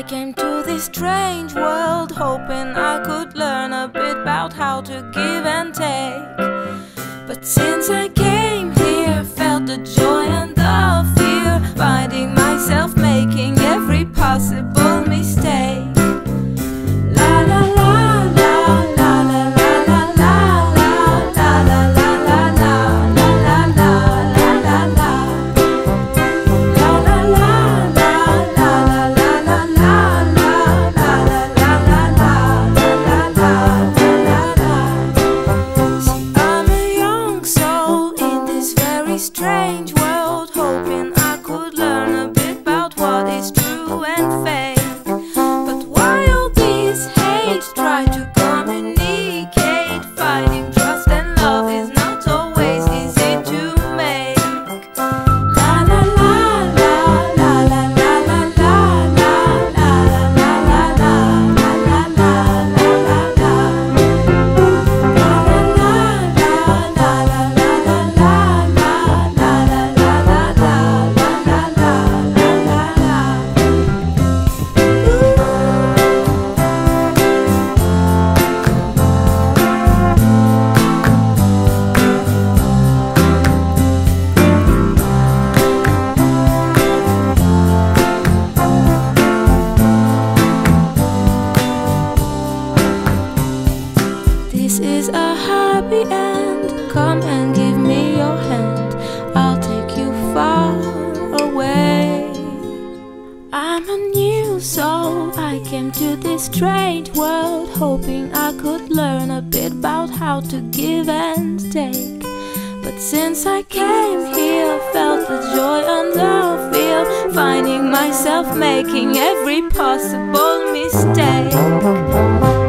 I came to this strange world hoping I could learn a bit about how to give and take. But since I came here, felt the joy and the fear, finding myself making every possible mistake. La la la la la la la la la la la la la la la la la la la. Strange world, hoping I could learn a bit about what is true and fake. But while these hates try to communicate, finding trust and love is not always easy to make. La la la la la la la la la la la la la la la la la. This is a happy end, come and give me your hand, I'll take you far away. I'm a new soul, I came to this strange world hoping I could learn a bit about how to give and take. But since I came here, felt the joy and the fear, finding myself making every possible mistake.